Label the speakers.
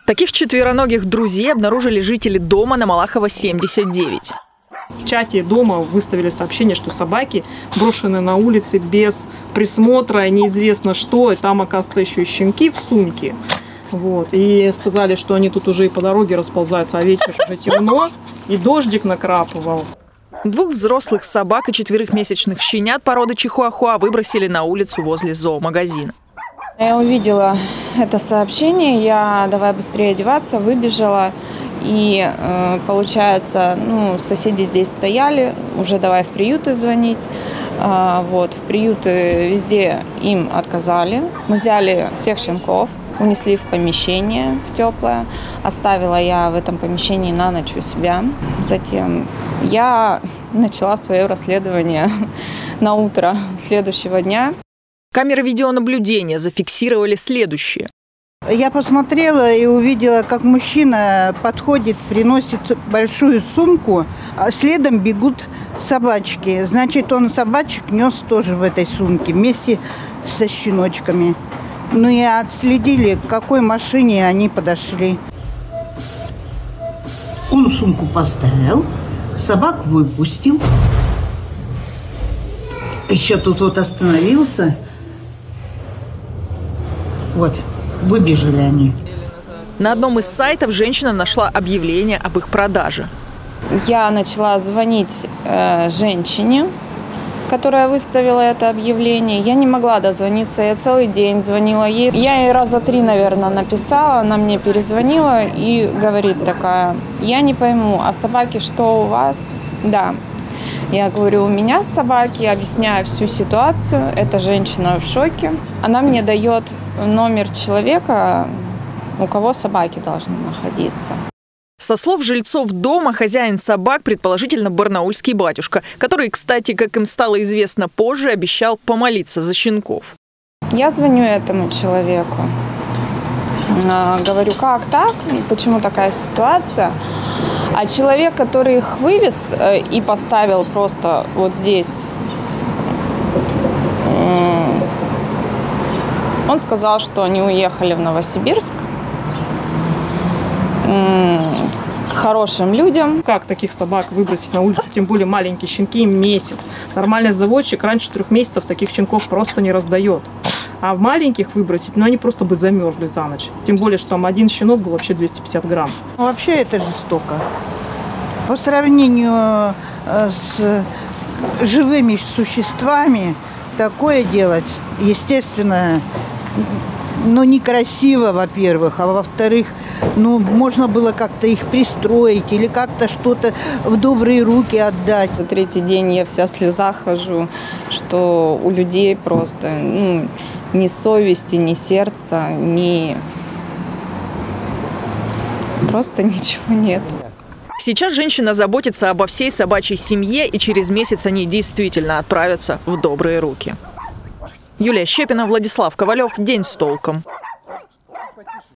Speaker 1: Таких четвероногих друзей обнаружили жители дома на Малахова, 79.
Speaker 2: В чате дома выставили сообщение, что собаки брошены на улице без присмотра, неизвестно что, и там, оказывается, еще и щенки в сумке. Вот. И сказали, что они тут уже и по дороге расползаются, а вечер уже темно, и дождик накрапывал.
Speaker 1: 2 взрослых собак и 4-месячных щенят породы чихуахуа выбросили на улицу возле зоомагазина.
Speaker 3: Я увидела это сообщение, я давай быстрее одеваться, выбежала. И получается, соседи здесь стояли, уже давай в приюты звонить. В приюты везде им отказали. Мы взяли всех щенков, унесли в помещение в теплое. Оставила я в этом помещении на ночь у себя. Затем я начала свое расследование на утро следующего дня.
Speaker 1: Камеры видеонаблюдения зафиксировали следующее.
Speaker 4: Я посмотрела и увидела, как мужчина подходит, приносит большую сумку, а следом бегут собачки. Значит, он собачек нес тоже в этой сумке вместе со щеночками. И отследили, к какой машине они подошли.
Speaker 5: Он сумку поставил, собак выпустил. Еще тут остановился. Выбежали они.
Speaker 1: На одном из сайтов женщина нашла объявление об их продаже.
Speaker 3: Я начала звонить женщине, которая выставила это объявление. Я не могла дозвониться, я целый день звонила ей. Я ей раза 3, наверное, написала, она мне перезвонила и говорит такая: я не пойму, а собаки что у вас? Да. Я говорю, у меня собаки, объясняю всю ситуацию. Эта женщина в шоке. Она мне дает номер человека, у кого собаки должны находиться.
Speaker 1: Со слов жильцов дома, хозяин собак, предположительно, барнаульский батюшка, который, кстати, как им стало известно позже, обещал помолиться за щенков.
Speaker 3: Я звоню этому человеку. Говорю, как так? Почему такая ситуация? А человек, который их вывез и поставил просто вот здесь, он сказал, что они уехали в Новосибирск к хорошим людям.
Speaker 2: Как таких собак выбросить на улицу, тем более маленькие щенки, им месяц. Нормальный заводчик раньше 3 месяцев таких щенков просто не раздает. А в маленьких выбросить, они просто бы замерзли за ночь. Тем более, что там один щенок был вообще 250 грамм.
Speaker 4: Вообще это жестоко. По сравнению с живыми существами такое делать, естественно, некрасиво, во-первых, а во-вторых, можно было как-то их пристроить или как-то что-то в добрые руки отдать.
Speaker 3: 3-й день я вся в слезах хожу, что у людей просто ни совести, ни сердца, просто ничего нет.
Speaker 1: Сейчас женщина заботится обо всей собачьей семье, и через месяц они действительно отправятся в добрые руки. Юлия Щепина, Владислав Ковалев. День с толком.